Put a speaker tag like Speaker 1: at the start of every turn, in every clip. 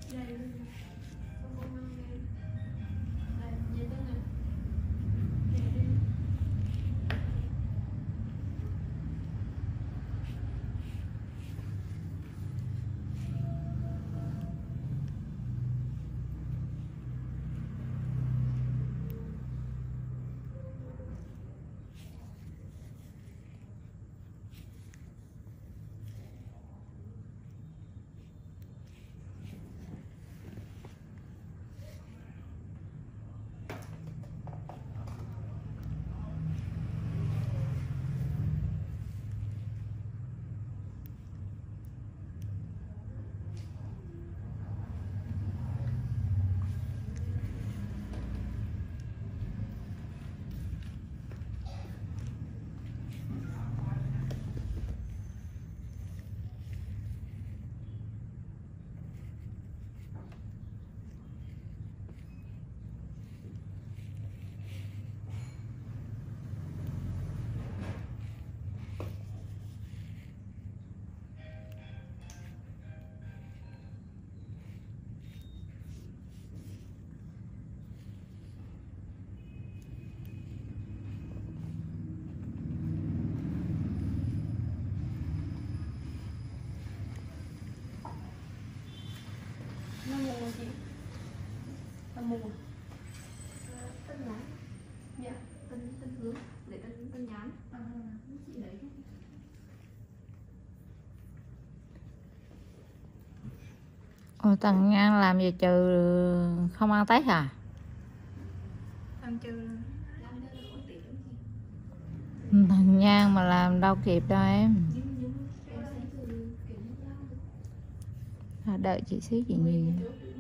Speaker 1: Chị mùa tên nhắn, dạ tên hướng để tên nhắn chị lấy.
Speaker 2: Ôi thằng Ngang làm gì trừ không ăn Tết à?
Speaker 1: Làm trừ
Speaker 2: Thằng Ngang mà làm đâu kịp đâu em. Đợi chị xíu chị nhìn.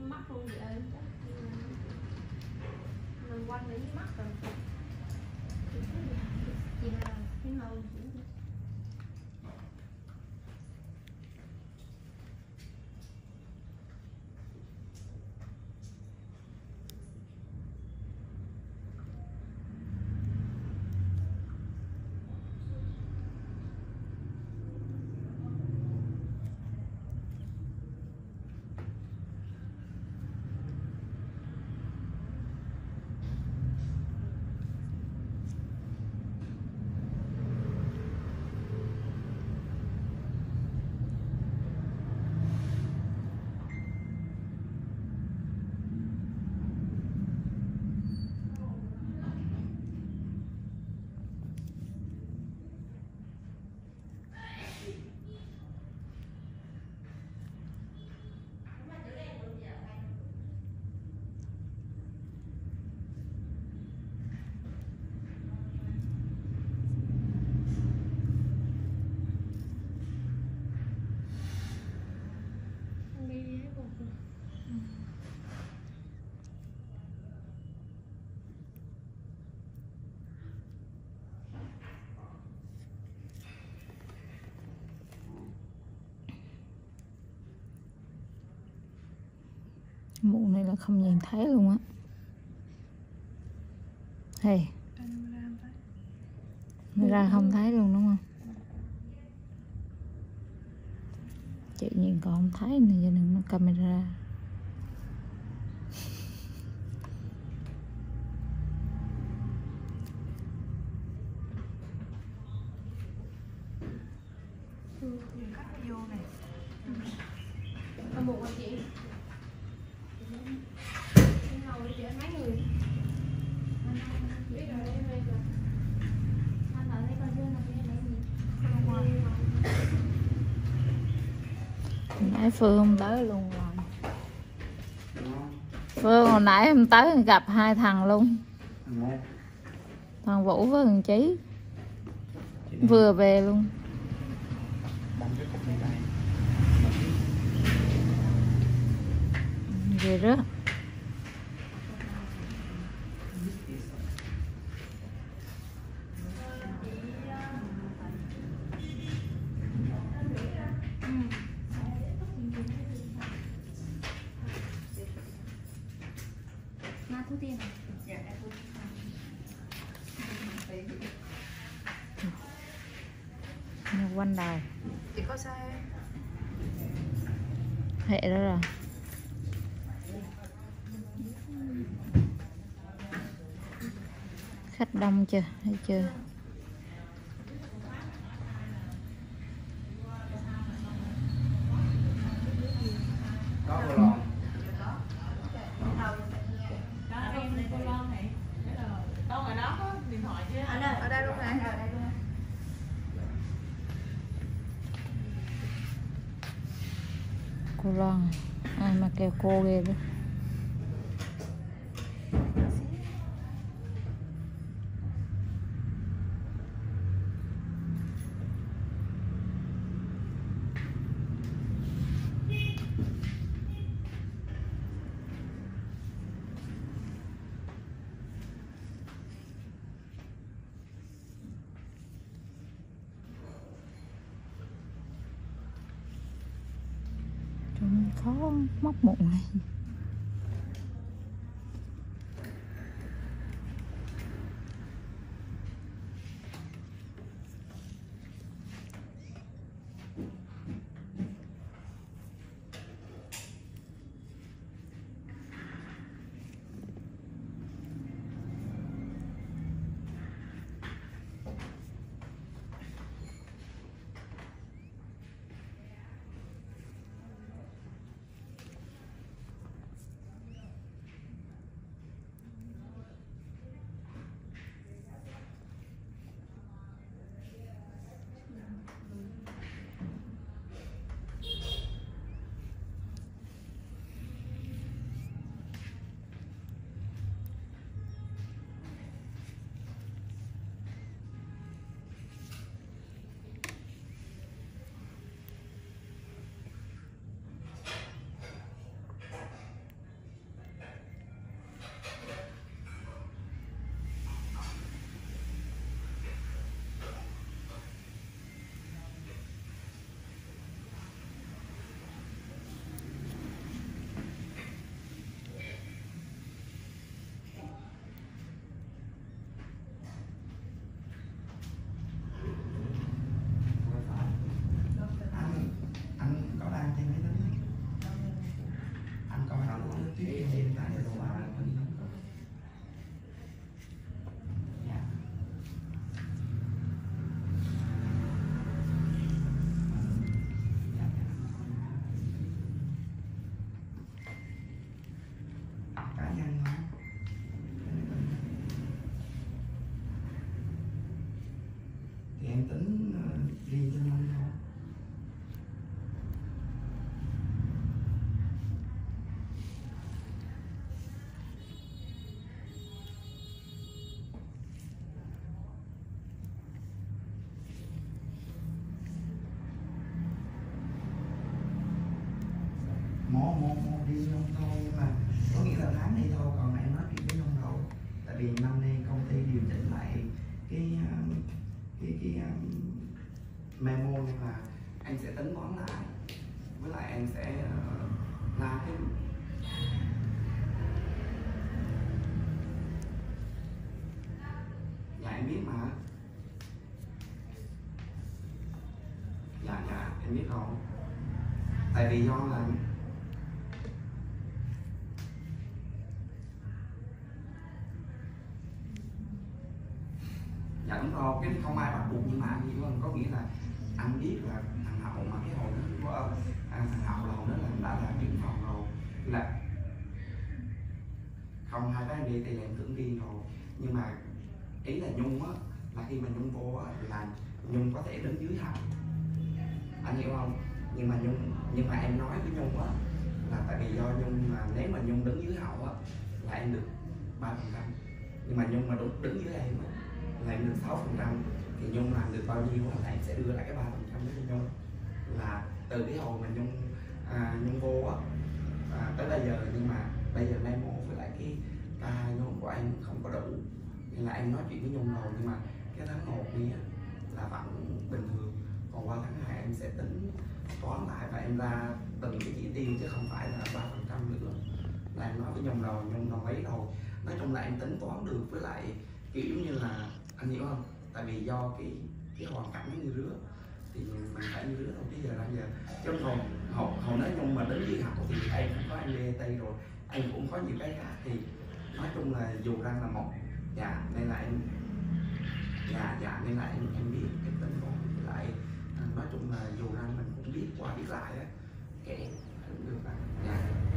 Speaker 2: Mụ này là không nhìn thấy luôn á. Hey, ra không thấy luôn đúng không? Chị nhìn còn không thấy này, giờ đừng nó camera. Nãy Phương không tới luôn rồi. Phương hồi nãy em tới gặp hai thằng luôn. Thằng Vũ với thằng Chí vừa về luôn. Về đó.
Speaker 1: Thu tiền.
Speaker 2: Quanh đầu.
Speaker 1: Chị có xe.
Speaker 2: Hệ đó rồi. khách đông chưa, thấy chưa?
Speaker 3: Có cô Loan.
Speaker 4: Con ở đó có điện thoại chứ?
Speaker 1: Ở đây luôn này.
Speaker 2: Cô Loan, ai mà kêu cô ghê đó. Khó móc bụng này.
Speaker 3: Anh có đang trên máy tính này. Anh coi nó trước khi em tải đồ vào anh có đi không? Dạ. Cá nhân không? Thì em tính riêng cho Nhung thôi. Mô đi Nhung thôi, nhưng mà có nghĩa là tháng này thôi, còn em nói chuyện với Nhung rồi. Tại vì năm nay công ty điều chỉnh lại cái memo, nên là anh sẽ tính toán lại, với lại anh sẽ la cái dạ em biết mà. Dạ em biết rồi. Tại vì do là dạ đúng rồi, cái không ai bắt buộc, nhưng mà anh hiểu không, có nghĩa là anh biết là thằng Hậu mà cái hồi đó thằng Hậu là hồi đó là đã là trưởng phòng rồi, là không, hai cái anh đi thì làm tưởng riêng rồi, nhưng mà ý là Nhung á, là khi mà Nhung vô á là Nhung có thể đứng dưới Hậu, anh hiểu không? Nhưng mà em nói với Nhung á là tại vì do Nhung mà nếu mà Nhung đứng dưới Hậu á là em được 3%, nhưng mà Nhung mà đứng dưới em á là em được 6%, thì Nhung làm được bao nhiêu là em sẽ đưa lại cái 3% đó cho Nhung. Là từ cái hồi mà Nhung vô á tới bây giờ, nhưng mà bây giờ memo với lại cái nhóm của em không có đủ, nên là em nói chuyện với Nhung rồi, nhưng mà cái tháng 1 này á là vẫn bình thường, còn qua tháng 2 em sẽ tính toán lại và em ra từng cái chỉ tiêu chứ không phải là 3% nữa. Là em nói với Nhung rồi, Nhung đồng ý rồi. Nói chung là em tính toán được, với lại kiểu như là anh hiểu không, tại vì do cái hoàn cảnh như rứa thì mình phải như rứa thôi, bây giờ là giờ chứ còn hồi nói Nhung mà đến đi học thì em cũng có anh DT rồi, em cũng có nhiều cái khác, thì nói chung là dù đang là một dạ, nên là em nên là em biết cái tên con, với lại nói chung là dù ra mình cũng biết qua biết lại á, kệ cũng được. Dạ.